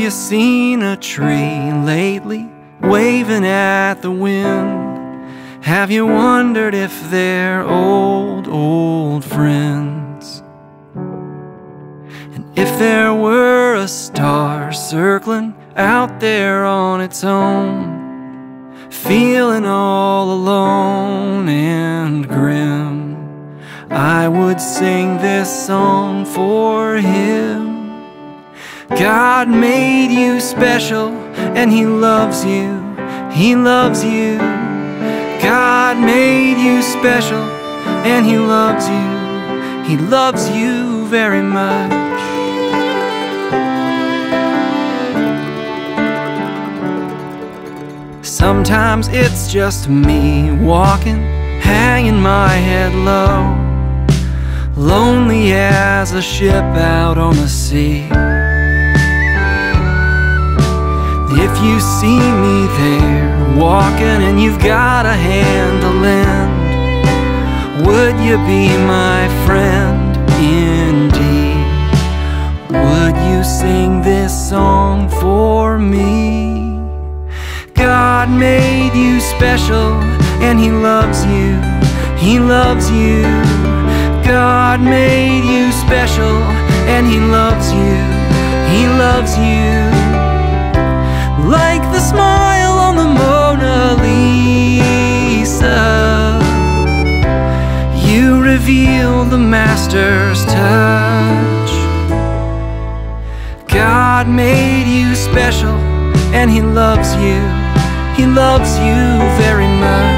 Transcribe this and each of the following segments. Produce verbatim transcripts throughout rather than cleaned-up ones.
you seen a tree lately waving at the wind? Have you wondered if they're old, old friends? And if there were a star circling out there on its own, feeling all alone and grim, I would sing this song for him. God made you special and He loves you, He loves you. God made you special and He loves you, He loves you very much. Sometimes it's just me walking, hanging my head low, lonely as a ship out on the sea. If you see me there walking and you've got a hand to lend, would you be my friend indeed? Would you sing this song for me? God made you special and He loves you, He loves you. God made you special and He loves you, He loves you. Like the smile on the Mona Lisa, you reveal the Master's touch. God made you special and He loves you, He loves you very much.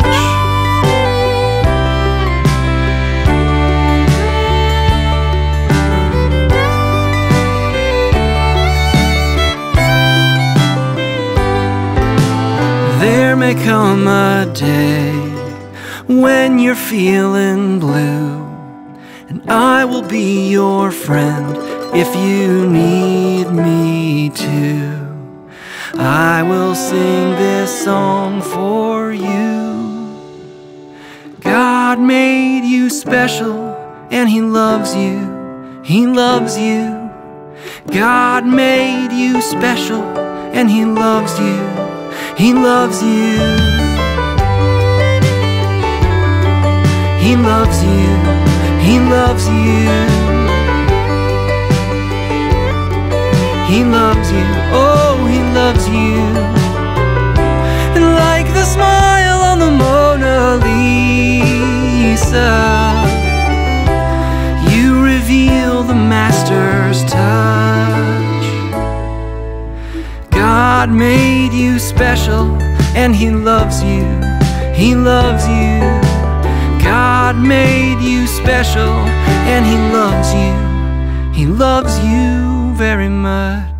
There may come a day when you're feeling blue, and I will be your friend if you need me to. I will sing this song for you. God made you special and He loves you, He loves you. God made you special and He loves you, He loves you. He loves you, He loves you. He loves you, oh, He loves you. And like the smile on the Mona Lisa, you reveal the Master's touch. God made you special and He loves you, He loves you. God made you special and He loves you, He loves you very much.